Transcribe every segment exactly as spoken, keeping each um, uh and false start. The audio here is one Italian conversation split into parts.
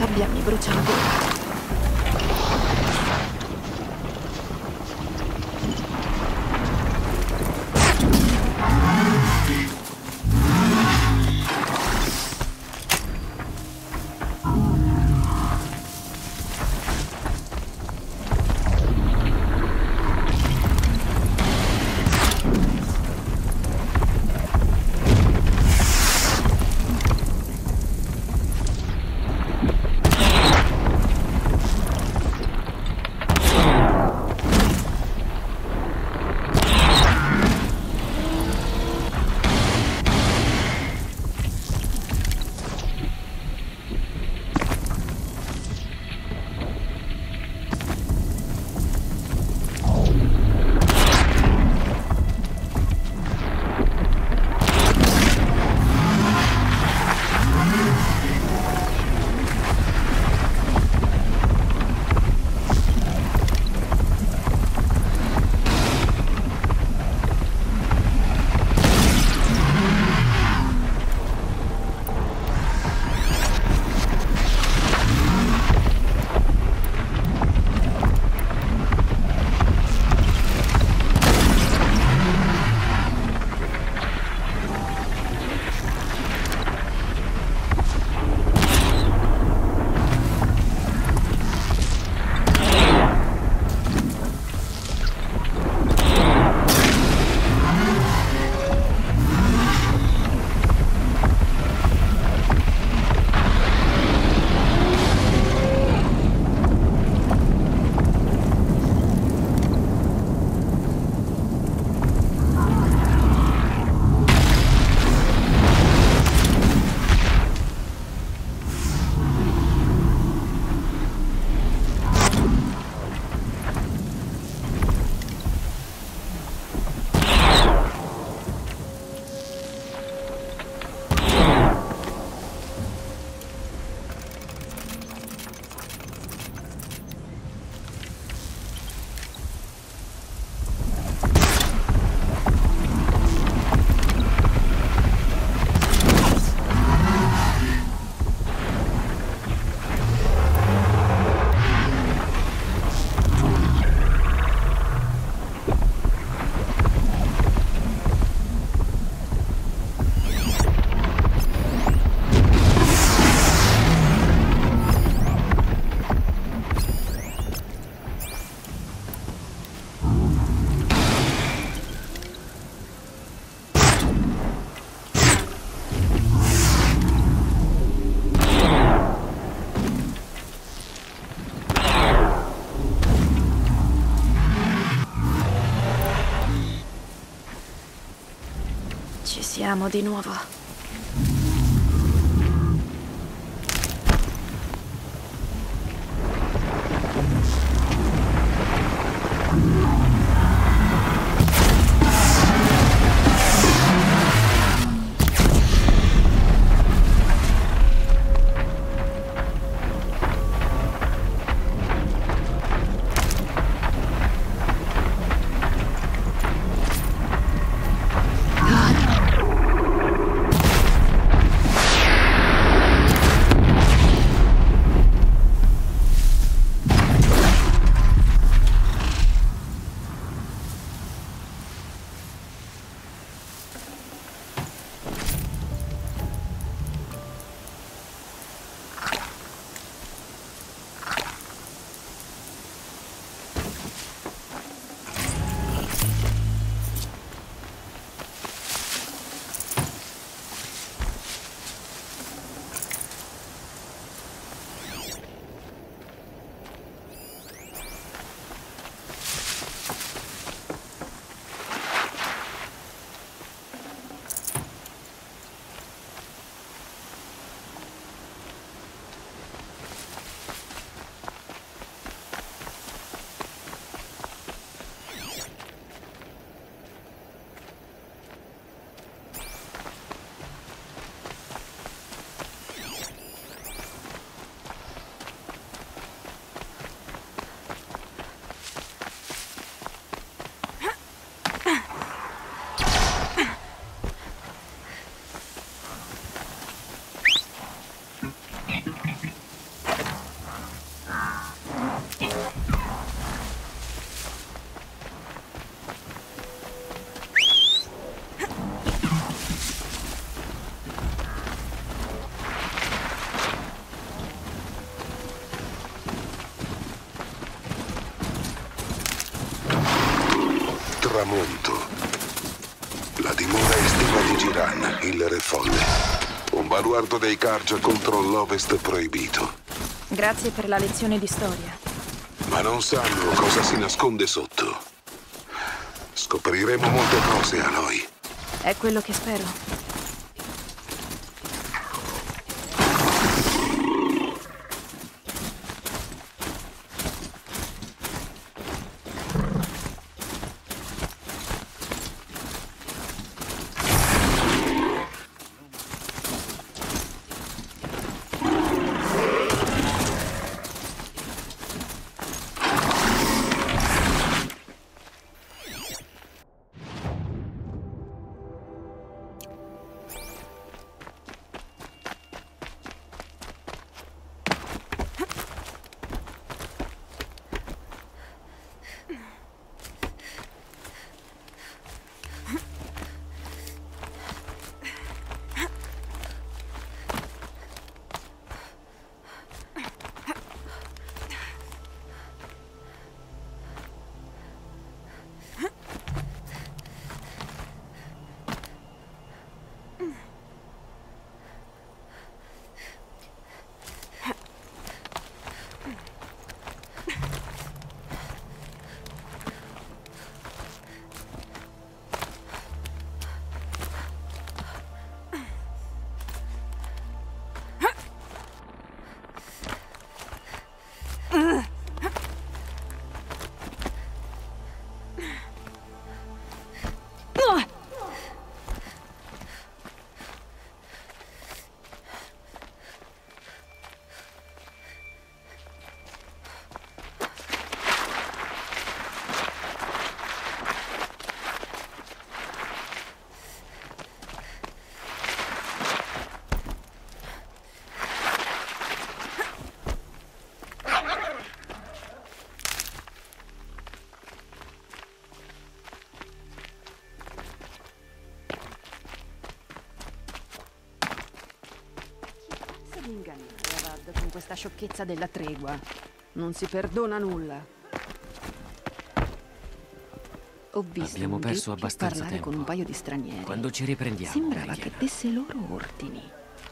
sabbia mi brucia la gola. Ci siamo di nuovo. tramonto. La dimora estiva di Giran, il Re Folle. Un baluardo dei Carja contro l'Ovest proibito. Grazie per la lezione di storia. Ma non sanno cosa si nasconde sotto. Scopriremo molte cose, Aloy. È quello che spero. Con questa sciocchezza della tregua. Non si perdona nulla. Ho visto Abbiamo un perso Ghiaccio abbastanza parlare tempo. con un paio di stranieri. Quando ci riprendiamo? Sembrava Lydia? che desse loro ordini.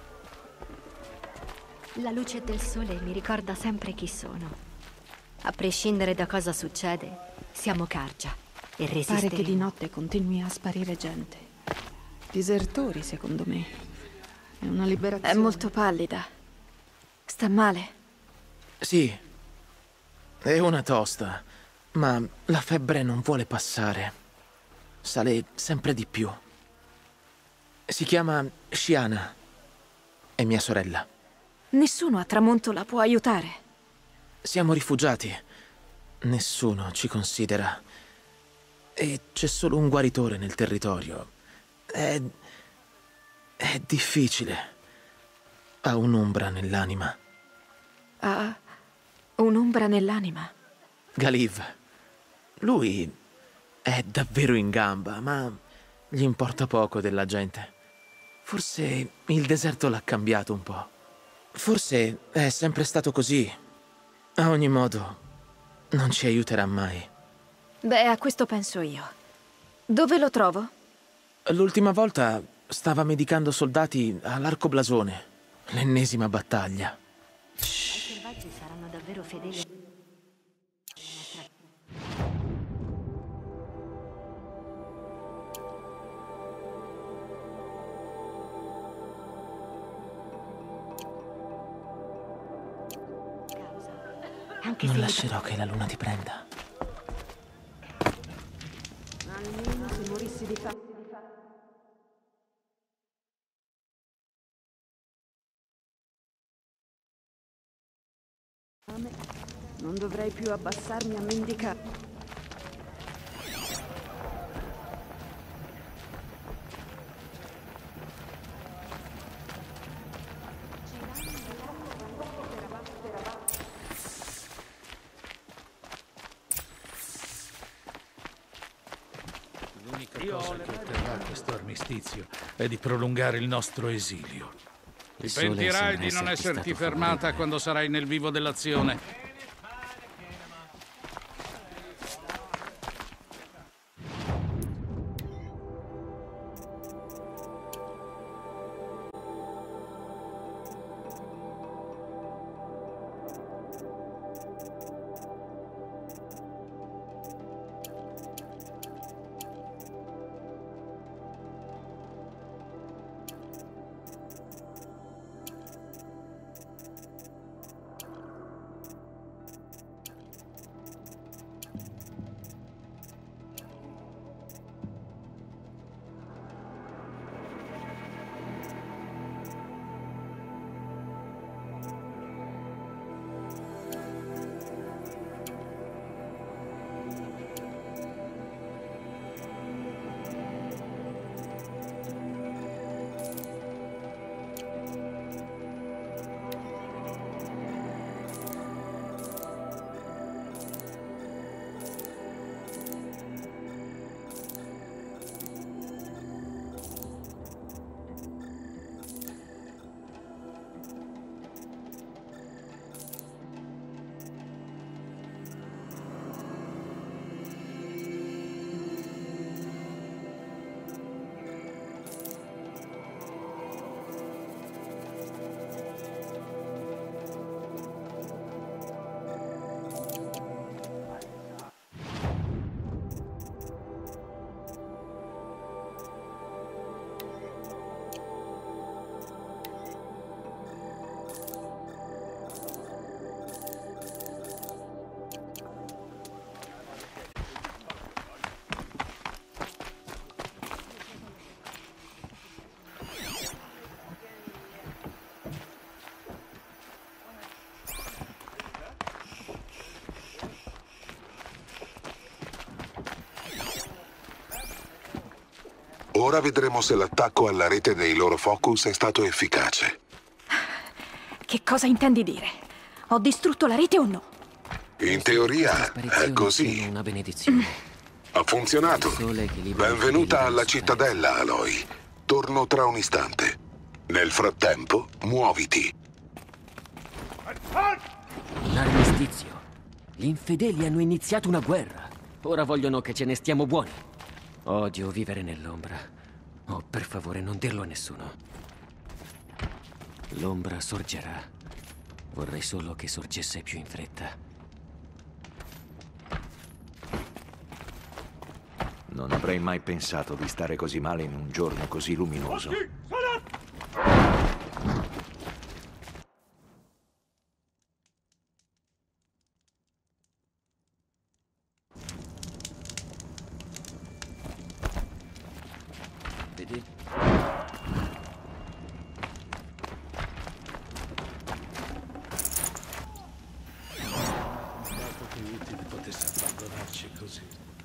La luce del sole mi ricorda sempre chi sono. A prescindere da cosa succede, siamo Carja e resisteremo. Pare che di notte continui a sparire gente. Disertori, secondo me. È una liberazione. È molto pallida. Sta male? Sì, è una tosta, ma la febbre non vuole passare. Sale sempre di più. Si chiama Shiana. È mia sorella. Nessuno a Tramonto la può aiutare. Siamo rifugiati. Nessuno ci considera. E c'è solo un guaritore nel territorio. È... è difficile. Ha un'ombra nell'anima. Ha un'ombra nell'anima. Galiv. Lui è davvero in gamba, ma gli importa poco della gente. Forse il deserto l'ha cambiato un po'. Forse è sempre stato così. A ogni modo, non ci aiuterà mai. Beh, a questo penso io. Dove lo trovo? L'ultima volta stava medicando soldati all'Arco Blasone. L'ennesima battaglia. I selvaggi saranno davvero fedeli. Anche Non se lascerò che la luna ti prenda. Almeno se morissi di fame. Non dovrei più abbassarmi a mendicare. L'unica cosa che otterrà questo armistizio è di prolungare il nostro esilio. Ti Il sole pentirai sembra di non esserti esserti stato fermata favorevole. quando sarai nel vivo dell'azione. Ora vedremo se l'attacco alla rete dei loro focus è stato efficace. Che cosa intendi dire? Ho distrutto la rete o no? In teoria è così. Una benedizione. Ha funzionato. Benvenuta alla cittadella, Aloy. Torno tra un istante. Nel frattempo, muoviti. L'armistizio. Gli infedeli hanno iniziato una guerra. Ora vogliono che ce ne stiamo buoni. Odio vivere nell'ombra. Oh, per favore, non dirlo a nessuno. L'ombra sorgerà. Vorrei solo che sorgesse più in fretta. Non avrei mai pensato di stare così male in un giorno così luminoso. Vedi? Dato che Utid potesse abbandonarci così.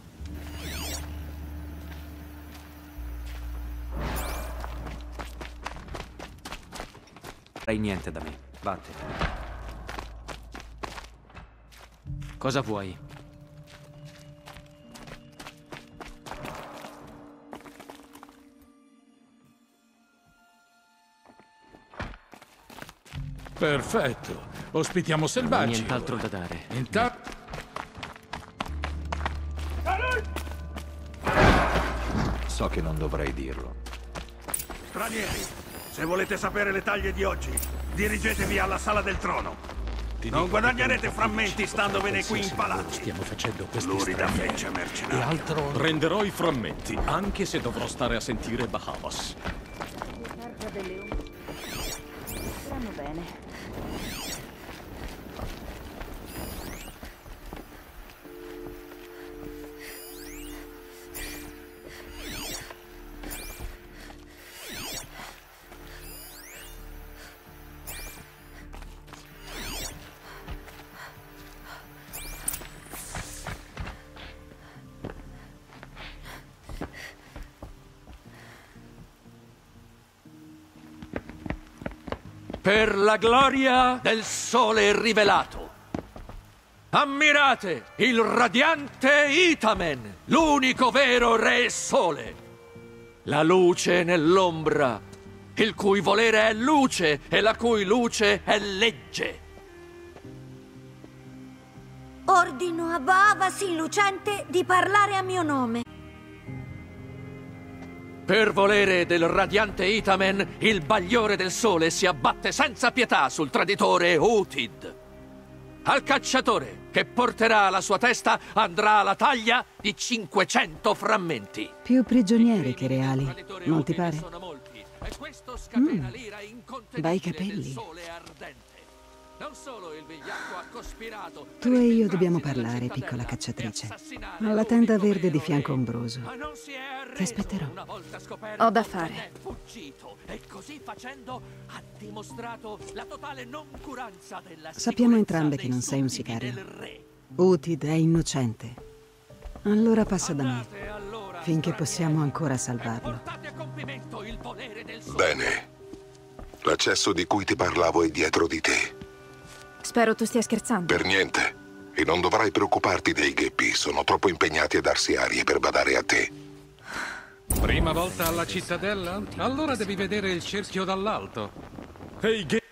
Hai niente da me. Vattene. Cosa vuoi? Perfetto. Ospitiamo selvaggi. Nient'altro da dare. Intanto... So che non dovrei dirlo. Stranieri, se volete sapere le taglie di oggi, dirigetevi alla Sala del Trono. Non guadagnerete frammenti standovene qui impalati. Stiamo facendo questi Lurida stranieri. feccia mercenaria. E altro... Prenderò i frammenti, anche se dovrò stare a sentire Bahavas. Stanno bene. Per la gloria del sole rivelato. Ammirate il radiante Itamen, l'unico vero re sole. La luce nell'ombra, il cui volere è luce e la cui luce è legge. Ordino a Bahavas il lucente di parlare a mio nome. Per volere del radiante Itamen, il bagliore del sole si abbatte senza pietà sul traditore Utid. Al cacciatore che porterà la sua testa andrà la taglia di cinquecento frammenti. Più prigionieri che reali, non ti pare? Mm. Bei capelli. Non solo il vigliacco ha cospirato. Tu e io dobbiamo parlare, piccola cacciatrice. Alla tenda verde di fianco ombroso. Ti aspetterò. Ho da fare. E così facendo ha dimostrato la totale noncuranza della Sappiamo entrambe che non sei un sicario. Utid è innocente. Allora passa da me, finché possiamo ancora salvarlo. Bene. L'accesso di cui ti parlavo è dietro di te. Spero tu stia scherzando. Per niente. E non dovrai preoccuparti dei gheppi. Sono troppo impegnati a darsi arie per badare a te. Prima volta alla cittadella? Allora devi vedere il cerchio dall'alto. Ehi, hey,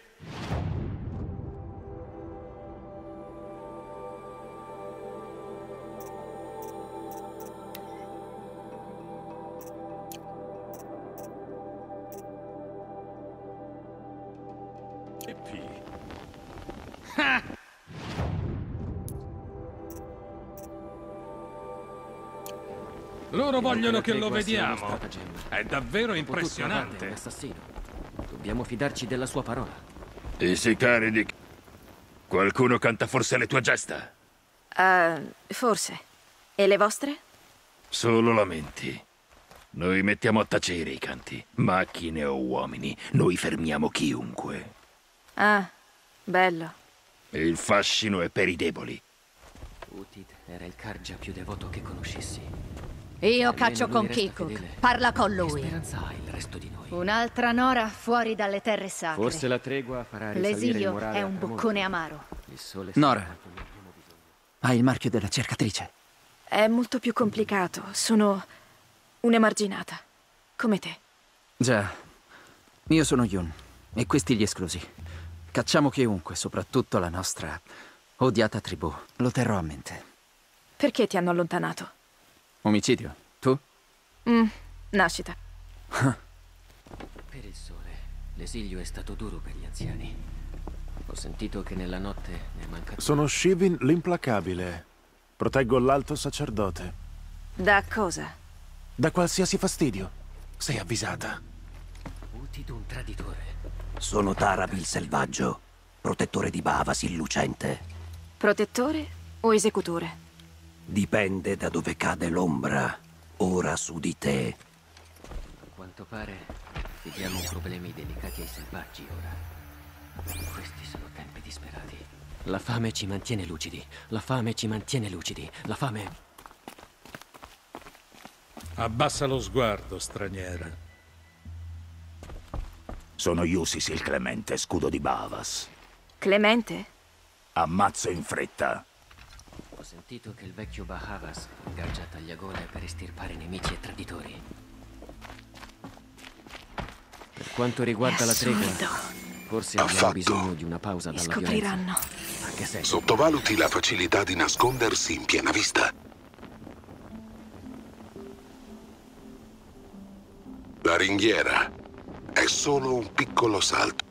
Loro vogliono che lo vediamo. È davvero impressionante. Un assassino. Dobbiamo fidarci della sua parola. I sicari di... Qualcuno canta forse le tue gesta? Uh, forse. E le vostre? Solo lamenti. Noi mettiamo a tacere i canti. Macchine o uomini. Noi fermiamo chiunque. Ah, bello. Il fascino è per i deboli. Utid era il Carja più devoto che conoscessi. Io caccio con Kikuk. Parla con lui. Che speranza ha il resto di noi? Un'altra Nora fuori dalle terre sacre. Forse la tregua farà risalire il L'esilio morale è a un tramonto. boccone amaro. Il sole Nora, hai il marchio della cercatrice. È molto più complicato. Sono un'emarginata. Come te. Già, io sono Yun e questi gli esclusi. Cacciamo chiunque, soprattutto la nostra odiata tribù. Lo terrò a mente. Perché ti hanno allontanato? Omicidio? Tu? Mm, nascita. Per il sole, l'esilio è stato duro per gli anziani. Ho sentito che nella notte ne è mancato. Sono Shivin l'implacabile. Proteggo l'alto sacerdote. Da cosa? Da qualsiasi fastidio. Sei avvisata. Utid un traditore. Sono Tarab il selvaggio, protettore di Bavas il lucente. Protettore o esecutore? Dipende da dove cade l'ombra. Ora su di te. A quanto pare, vediamo problemi delicati ai selvaggi ora. Questi sono tempi disperati. La fame ci mantiene lucidi. La fame ci mantiene lucidi. La fame... Abbassa lo sguardo, straniera. Sono Iusis il Clemente, scudo di Bavas. Clemente? Ammazzo in fretta. Ho sentito che il vecchio Bahavas ingaggia tagliagole per estirpare nemici e traditori. Per quanto riguarda la tregua, forse abbiamo Affatto. bisogno di una pausa Mi dalla scopriranno. violenza. A che senso? Sottovaluti la facilità di nascondersi in piena vista. La ringhiera è solo un piccolo salto.